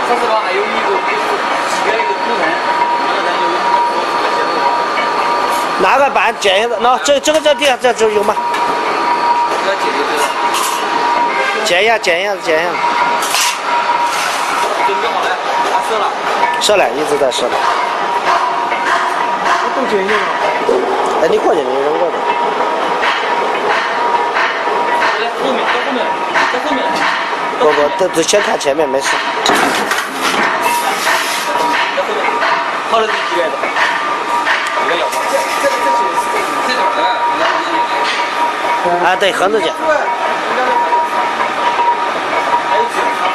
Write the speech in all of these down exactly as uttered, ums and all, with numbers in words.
说实话，还有一个就是这个一个土盆，那个人有个拿个板剪一个，那这这个在地上这这有吗？ 这个剪一个。 剪一下，剪一下，剪一下。 准备好了，他射了。 射了，一直在射了。 都剪一下了。 哎，你过去，你扔过去。 在后面，在后面，在后面。 不不，都都先看前面，没事。 在后面，好了，几个的。这个要放。这这这这这这这。 啊，对，横着剪。 还有剪刀。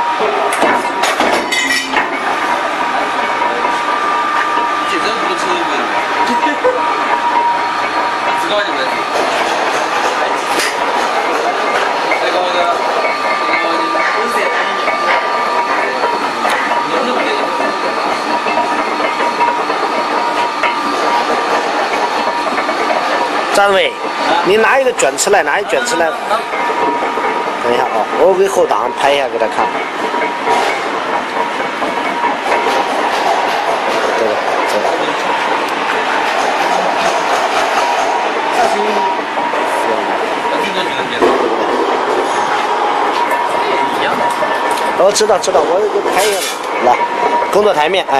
这这不是问题。这个问题。这个这个。 张伟，你拿一个卷尺来，拿一个卷尺来。等一下啊，我给后档拍一下给他看。对吧？对吧？我知道知道，我给拍一下来，工作台面，哎。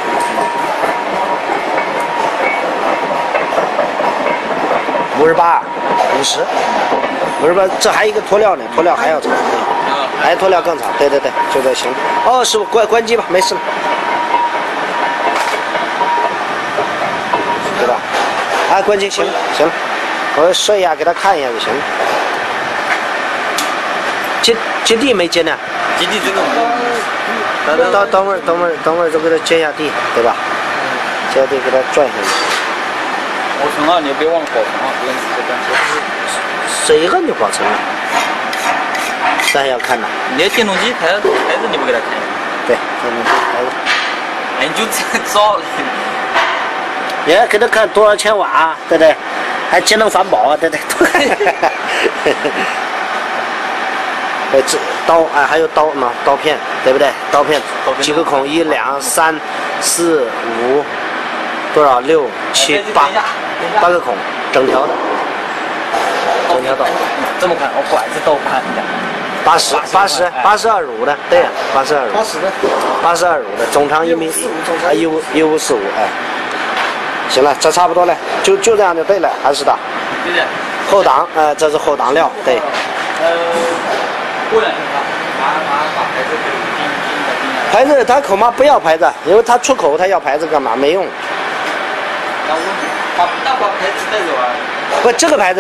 五十八，五十，五十八，这还有一个脱料呢，脱料还要长，还脱料更长，对对对，就这行。哦，师傅关关机吧，没事了，对吧？啊，关机行了行了，我射一下给他看一下就行了。接接地没接呢？ 接地这个我等等等会儿等会儿等会儿就给他接一下地，对吧？接下地给他转一下。 保存啊，你别忘了保存啊，不用直接关机。 谁让你保存了？咱还要看呢。 你的电动机牌子牌子你不给他看一下？ 对，电动机牌子。 哎，你就这照了。 也给他看多少千瓦，对不对？还节能环保啊，对不对？哎，这刀哎，还有刀呢，刀片，对不对？刀片几个孔？一、两、三、四、五，多少？六、七、八，八个孔，整条的，整条刀。 这么宽，我拐子刀宽一点。 八十，八十，八十二五的，对呀，八十二五。 八十的。 八十二五的，总长一米啊，一五一五四五，哎。行了，这差不多了，就就这样就对了，还是的。 对的。 后档，呃，这是后档料，对。 呃，过两天吧，把把把牌子给钉钉的钉的。 牌子他口嘛不要牌子，因为他出口他要牌子干嘛？没用。 那我把大把牌子带走啊。 不，这个牌子。